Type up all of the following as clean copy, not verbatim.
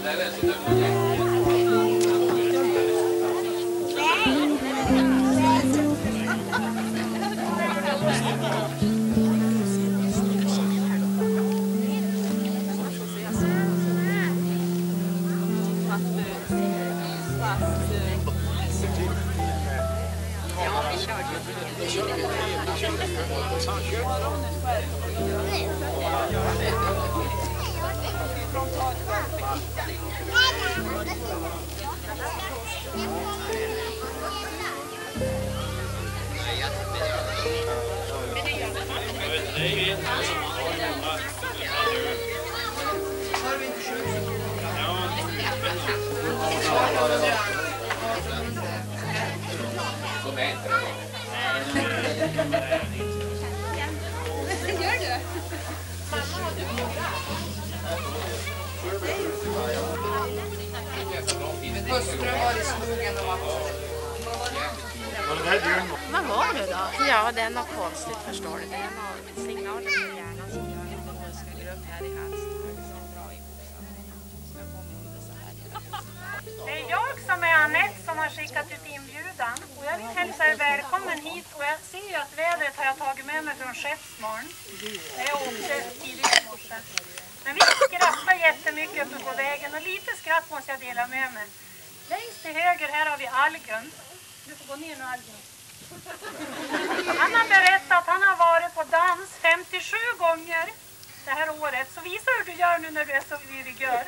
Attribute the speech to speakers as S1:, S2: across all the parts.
S1: Vad var det då? Ja, det är något konstigt förstår du. Det är någon signal i hjärnan som gör att det muskler upp här i halsen.
S2: Det är jag som är Annette som har skickat ut inbjudan. Och jag vill hälsa er välkommen hit. Och jag ser ju att vädret har jag tagit med mig från Skeppsmorgon. Jag åkte tidigt i morse. Men vi skrattar jättemycket uppe på vägen. Och lite skratt måste jag dela med mig. Längst till höger här har vi Algun. Du får gå ner nu, Algun. Han har berättat att han har varit på dans 57 gånger det här året. Så visa hur du gör nu när du är så virigör.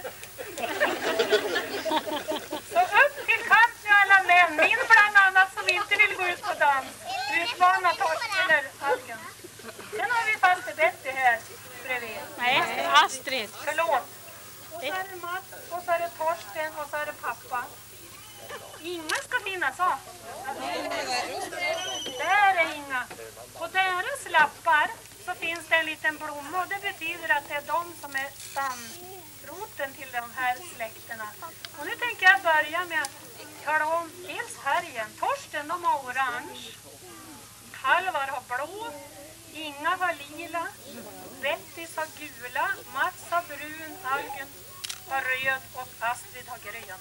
S2: Så upp till kamp med alla män. Min bland annat som inte vill gå ut på dans. Utmana Torsten eller Algun. Sen har vi faste Betty här bredvid.
S1: Nej, Astrid.
S2: Förlåt. Och så är det Mats, och så är det Torsten och så är det pappa. Inga ska finnas av. Där är Inga. På deras lappar så finns det en liten blomma och det betyder att det är de som är stamroten till de här släkterna. Och nu tänker jag börja med att tala om dels färgen. Torsten de har orange, Halvar har blå, Inga har lila, Bettis har gula, Mats har brun, Algun har röd och Astrid har grön.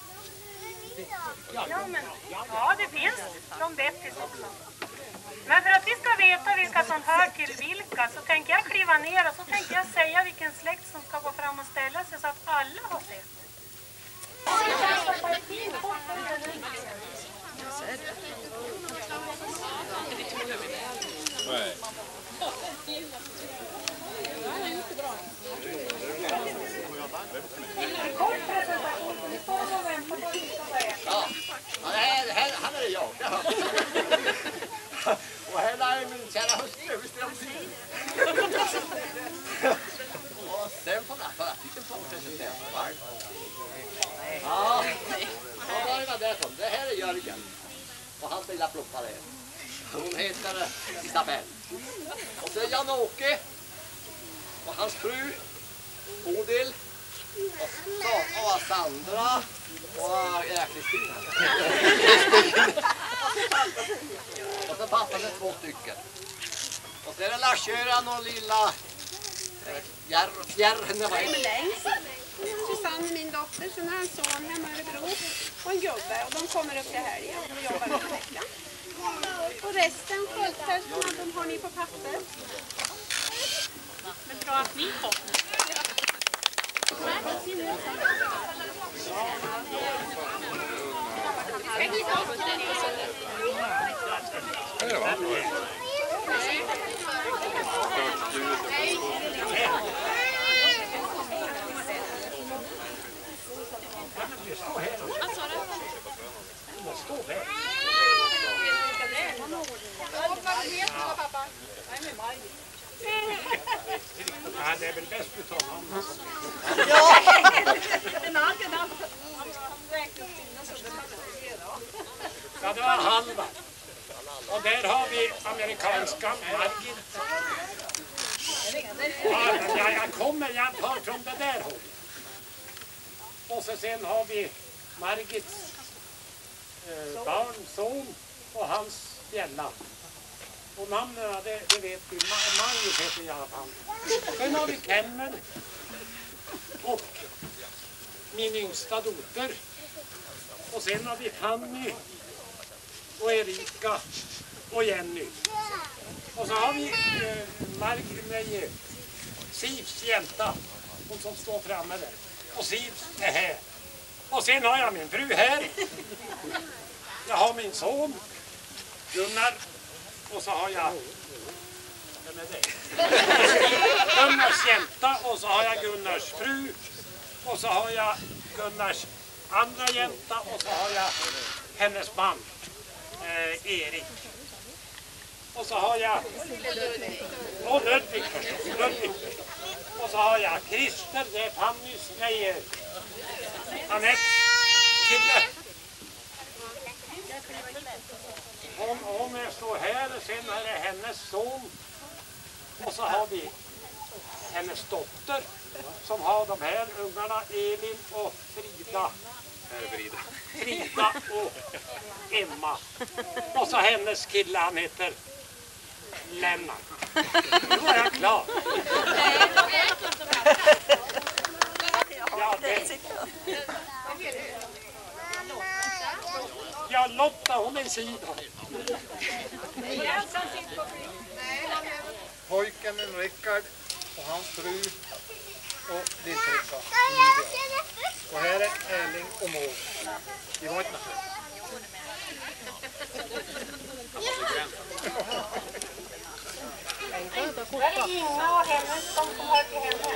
S2: Ja, det finns från Bettis också. Men för att vi ska veta vilka som hör till vilka så tänker jag kliva ner och så tänker jag säga vilken släkt som ska gå fram och ställa sig så att alla har sett.
S3: Han är jag. Och här är min kära hustru. Visst är de fin? Och sen får man för lite fortsätta. Ja, så börjar det från. Det här är Jörgen. Och hans lilla pluppare. Hon heter Isabel. Och så är Jan-Åke. Och hans fru Bodil. Och Sandra. Och Kristina. Och så pappan är 2 stycken. Och så är det Lars-Göran och lilla Fjärren.
S4: Susanne, min dotter, sen har en son hemma i Örebro och en gubbe och de kommer upp till helgen och jobbar en vecka. Och resten, sköldfältarna, de har ni på papper.
S1: Men bra att ni kom.
S5: Ja, det är väl bäst att ta namn.
S3: Ja!
S5: Ja, det var Halva. Och där har vi amerikanska Margit. Ja, jag tar från det där hållet. Och så sen har vi Margits barn, son och hans fjälla. Och namnen, det vet vi. Magnus heter i alla fall. Sen har vi Kemmel och min yngsta dotter. Och sen har vi Fanny och Erika och Jenny. Och så har vi Sivs jänta, hon som står framme där. Och Sivs är här. Och sen har jag min fru här. Jag har min son Gunnar. Och så har jag Gunnars jänta. Och så har jag Gunnars fru. Och så har jag Gunnars andra jänta. Och så har jag hennes man Erik. Och så har jag Ludvig. Och så har jag Christer, det är Fannys grejer. Anette, kille. Hon står här och sen är det hennes son. Och så har vi hennes dotter som har de här ungarna, Elin och Frida. Frida och Emma. Och så hennes kille, han heter Lennart. Nu var jag klar. Ja, Lotta, hon är sidan.
S6: Pojken Rickard och hans fru och Lilltricka. Och här är Erling och Maud. Vi har inte med.
S2: Det är Inga och hennes som hör till henne.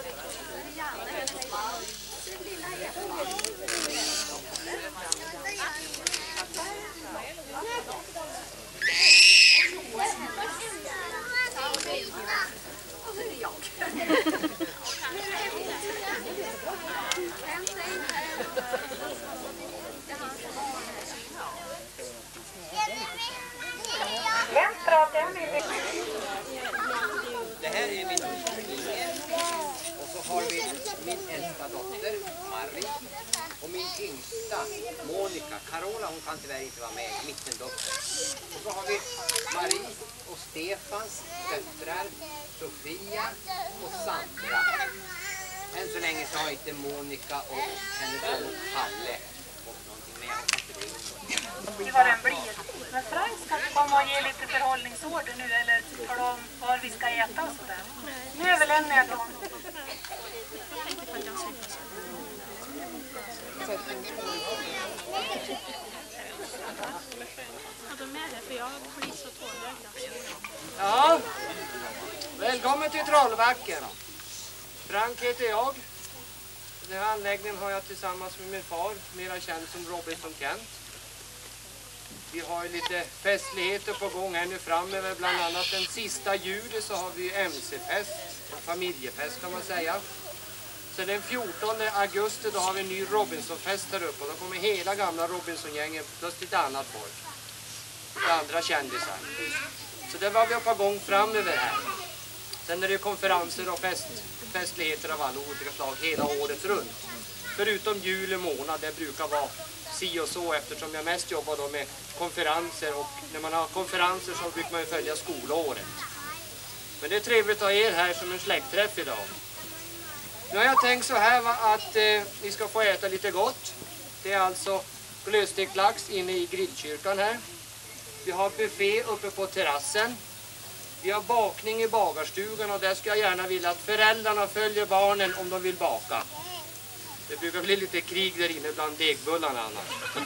S7: Det här är min och så har vi min äldsta dotter Marie och min yngsta Monica. Carola, hon kan tyvärr inte vara med, mittendotter. Och så har vi Marie och Stefans döttrar Sofia och Sandra. Än så länge så har inte Monica och hennes son Palle fått någonting med.
S2: Det var den blir. Men Frank ska komma och ge lite förhållningsorder nu eller tala om var vi ska äta och sådär. Nu överlämnar jag dem.
S7: Ja, välkommen till Trollbacken. Frank heter jag. Den här anläggningen har jag tillsammans med min far, mera känd som Robinson Kent. Vi har lite festligheter på gång här nu framöver, bland annat den sista juli så har vi MC-fest, familjefest kan man säga. Så den 14 augusti då har vi en ny Robinson-fest här uppe och då kommer hela gamla Robinson-gängen plus lite annat folk. Och andra kändisar. Så det var vi på gång framöver här. Sen är det konferenser och festligheter av alla olika slag hela året runt. Förutom juli månad, det brukar vara si och så eftersom jag mest jobbar då med konferenser och när man har konferenser så brukar man ju följa skolåret. Men det är trevligt att ha er här som en släktträff idag. Nu har jag tänkt så här att ni ska få äta lite gott. Det är alltså glödstekt lax inne i grillkyrkan här. Vi har buffé uppe på terrassen. Vi har bakning i bagarstugan och där ska jag gärna vilja att föräldrarna följer barnen om de vill baka. Det brukar bli lite krig där inne bland degbullarna annars.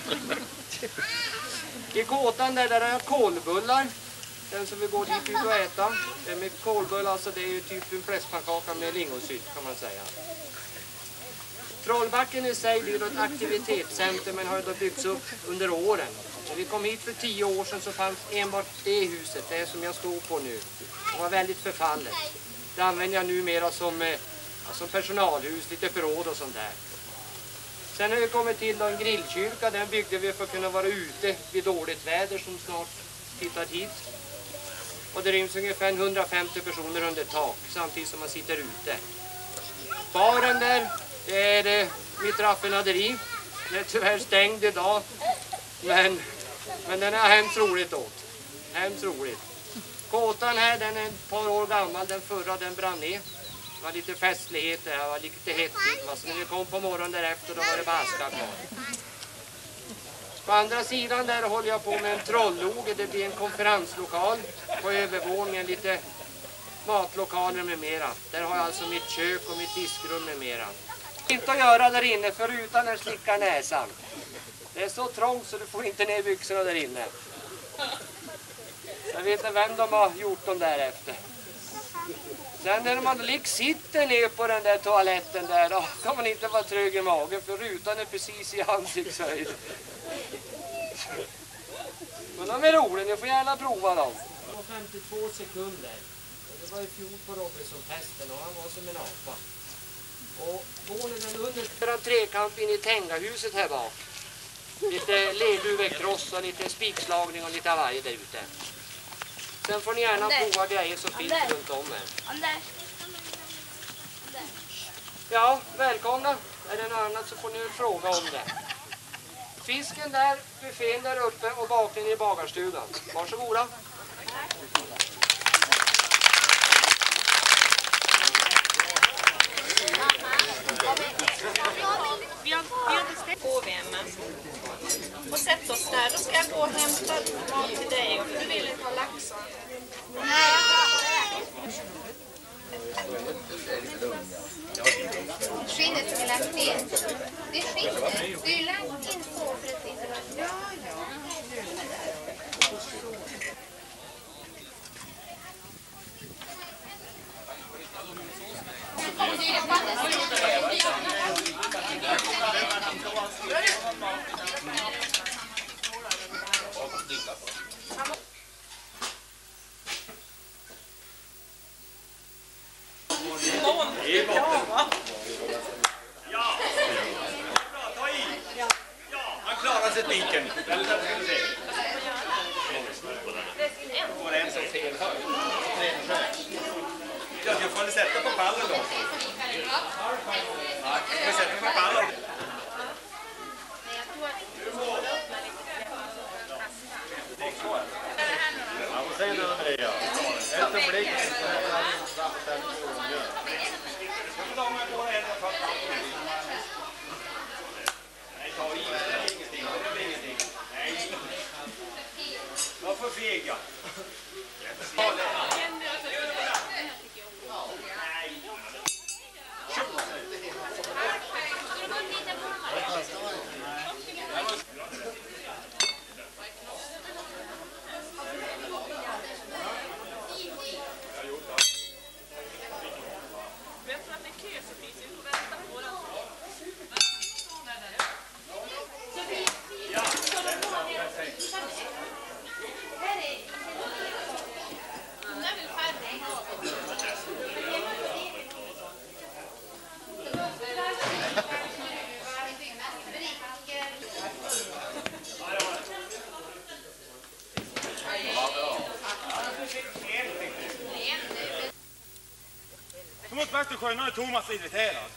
S7: I kåtan där är kolbullar. Den som vill gå dit ut och äta. Det med kolbullar, alltså det är ju typ en fläskpannkaka med lingonsylt kan man säga. Trollbacken i sig blir ett aktivitetscenter men har då byggts upp under åren. När vi kom hit för 10 år sedan så fanns enbart det huset, det som jag står på nu. Det var väldigt förfallet. Det använder jag numera som personalhus, lite förråd och sånt där. Sen har vi kommit till en grillkyrka, den byggde vi för att kunna vara ute vid dåligt väder som snart tittar hit. Och det ryms ungefär 150 personer under tak samtidigt som man sitter ute. Baren där, det är mitt raffinaderi. Den är tyvärr stängd idag, men den är hemskt roligt åt. Hemskt roligt. Kåtan här, den är ett par år gammal, den förra den brann ner. Det var lite festligheter, det var lite häftigt. Så när vi kom på morgonen därefter då var det baska kvar. På andra sidan där håller jag på med en trolloge. Det blir en konferenslokal på övervåningen, lite matlokaler med mera. Där har jag alltså mitt kök och mitt diskrum med mera. Inte att göra där inne förutom när slickar näsan. Det är så trångt så du får inte ner byxorna där inne. Jag vet inte vem de har gjort dem därefter. Sen när man sitter ner på den där toaletten där, då kan man inte vara trög i magen för rutan är precis i ansiktshöjd. Men de är roliga, ni får gärna prova dem. 52 sekunder. Det var i fjol på Robinson-testen och han var som en apa. Och våningen den under en trekant in i Tengahuset här bak. Lite ledhuvudkross och lite spikslagning och lite varje där ute. Sen får ni gärna prova grejer som finns runt om här. Ja, välkomna. Är det något annat så får ni fråga om det. Fisken där, buffén där uppe och bakningen i bagarstugan. Varsågoda.
S4: Vi har beställt på VM. Och sätt oss där. Då ska jag gå och hämta mat till dig. Och du vill inte ha lax. Nej.
S8: Skinnet som är lagt in. Det är skinnet. Det är ju lagt in så precis. Ja.
S9: Han klarar sig diken. Var det en som fel hög? Jag får sätta på pallen då. Jag får sätta på pallen. Ja, och sen Andrea. Ett ögonblick. Varför fega?
S10: Mot Västersjön är Thomas irriterad.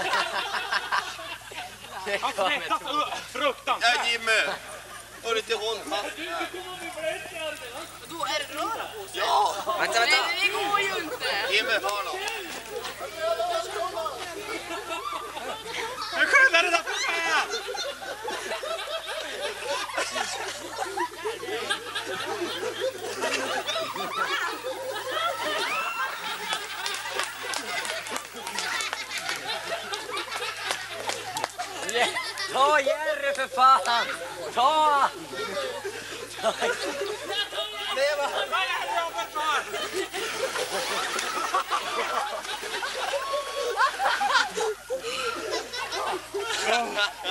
S10: Han svettas fruktansvärt.
S9: Ja, Jimmy. Och lite hållfast.
S1: Då är det röra på sig.
S9: Ja.
S1: Vänta. Nej, det går ju inte.
S9: Jimmy, var då.
S10: Jag skyller det där på mig!
S7: Ta Jerry för fan! Ta!
S10: Leva! Vad är det jobbet för?